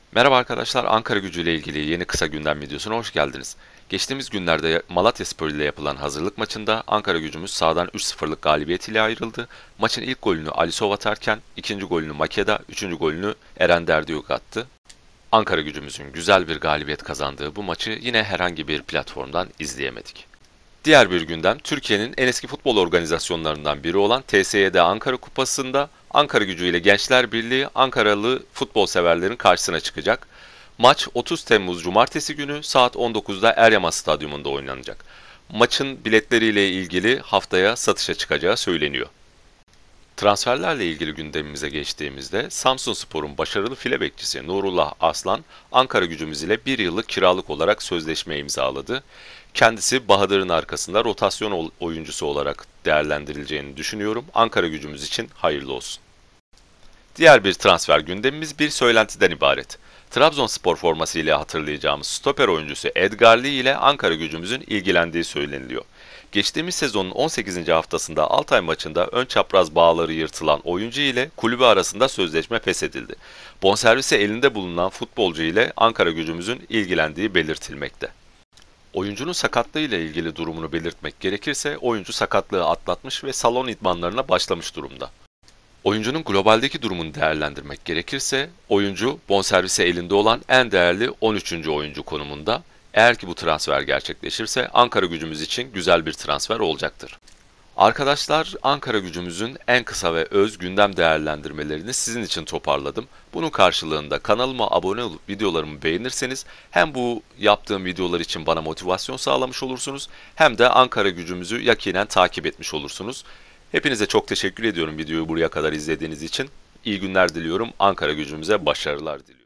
Merhaba arkadaşlar, Ankaragücü ile ilgili yeni kısa gündem videosuna hoş geldiniz. Geçtiğimiz günlerde Malatyaspor ile yapılan hazırlık maçında Ankaragücümüz sahadan 3-0'lık galibiyet ile ayrıldı. Maçın ilk golünü Alisov atarken ikinci golünü Makeda, üçüncü golünü Eren Derdiyuk attı. Ankaragücümüzün güzel bir galibiyet kazandığı bu maçı yine herhangi bir platformdan izleyemedik. Diğer bir gündem, Türkiye'nin en eski futbol organizasyonlarından biri olan TSYD Ankara Kupası'nda Ankaragücü ile Gençler Birliği Ankaralı futbol severlerin karşısına çıkacak. Maç 30 Temmuz Cumartesi günü saat 19'da Eryaman Stadyumunda oynanacak. Maçın biletleriyle ilgili haftaya satışa çıkacağı söyleniyor. Transferlerle ilgili gündemimize geçtiğimizde Samsunspor'un başarılı file bekçisi Nurullah Aslan, Ankaragücümüz ile bir yıllık kiralık olarak sözleşme imzaladı. Kendisi Bahadır'ın arkasında rotasyon oyuncusu olarak değerlendirileceğini düşünüyorum. Ankaragücümüz için hayırlı olsun. Diğer bir transfer gündemimiz bir söylentiden ibaret. Trabzonspor formasıyla hatırlayacağımız stoper oyuncusu Edgar Lee ile Ankaragücümüzün ilgilendiği söyleniliyor. Geçtiğimiz sezonun 18. haftasında Altay maçında ön çapraz bağları yırtılan oyuncu ile kulübü arasında sözleşme feshedildi. Bonservisi elinde bulunan futbolcu ile Ankaragücümüzün ilgilendiği belirtilmekte. Oyuncunun sakatlığı ile ilgili durumunu belirtmek gerekirse oyuncu sakatlığı atlatmış ve salon idmanlarına başlamış durumda. Oyuncunun globaldeki durumunu değerlendirmek gerekirse, oyuncu bonservisi elinde olan en değerli 13. oyuncu konumunda. Eğer ki bu transfer gerçekleşirse Ankaragücümüz için güzel bir transfer olacaktır. Arkadaşlar, Ankaragücümüzün en kısa ve öz gündem değerlendirmelerini sizin için toparladım. Bunun karşılığında kanalıma abone olup videolarımı beğenirseniz hem bu yaptığım videolar için bana motivasyon sağlamış olursunuz hem de Ankaragücümüzü yakinen takip etmiş olursunuz. Hepinize çok teşekkür ediyorum videoyu buraya kadar izlediğiniz için. İyi günler diliyorum. Ankaragücümüze başarılar diliyorum.